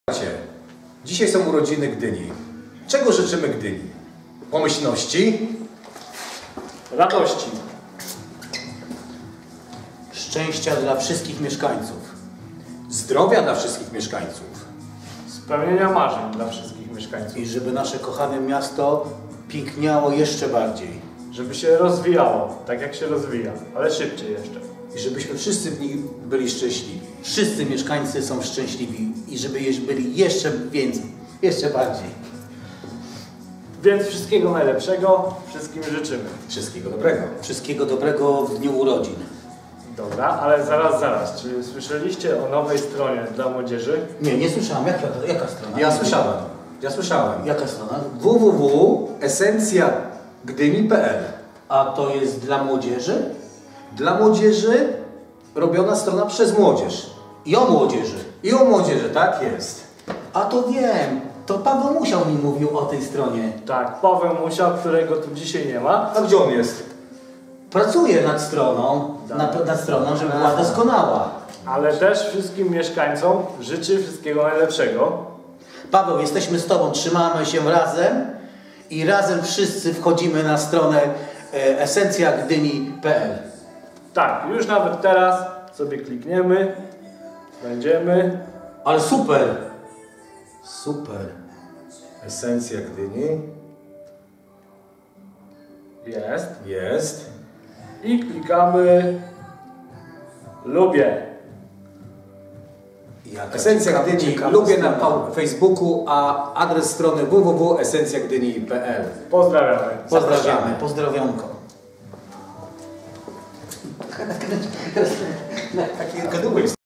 Dzisiaj są urodziny Gdyni. Czego życzymy Gdyni? Pomyślności? Radości. Szczęścia dla wszystkich mieszkańców. Zdrowia dla wszystkich mieszkańców. Spełnienia marzeń dla wszystkich mieszkańców. I żeby nasze kochane miasto piękniało jeszcze bardziej. Żeby się rozwijało, tak jak się rozwija, ale szybciej jeszcze. I żebyśmy wszyscy w nich byli szczęśliwi. Wszyscy mieszkańcy są szczęśliwi i żeby byli jeszcze więcej, jeszcze bardziej. Więc wszystkiego najlepszego wszystkim życzymy. Wszystkiego dobrego. Wszystkiego dobrego w dniu urodzin. Dobra, ale zaraz. Czy słyszeliście o nowej stronie dla młodzieży? Nie słyszałem. Jaka strona? Ja słyszałem. Jaka strona? www.esencjagdyni.pl. A to jest dla młodzieży? Dla młodzieży robiona strona przez młodzież. I o młodzieży. I o młodzieży, tak jest. A to wiem. To Paweł Musiał mi mówił o tej stronie. Tak, Paweł Musiał, którego tu dzisiaj nie ma. A gdzie on jest? Pracuje nad stroną, nad stroną, żeby była doskonała. Ale też wszystkim mieszkańcom życzy wszystkiego najlepszego. Paweł, jesteśmy z Tobą, trzymamy się razem i razem wszyscy wchodzimy na stronę esencjagdyni.pl. Tak, już nawet teraz sobie klikniemy, będziemy. Ale super! Super. Esencja Gdyni. Jest. I klikamy lubię. Esencja Gdyni lubię na Facebooku, a adres strony www.esencjagdyni.pl. Pozdrawiamy. Pozdrawiamy. Pozdrowionko. Taki gadły jest.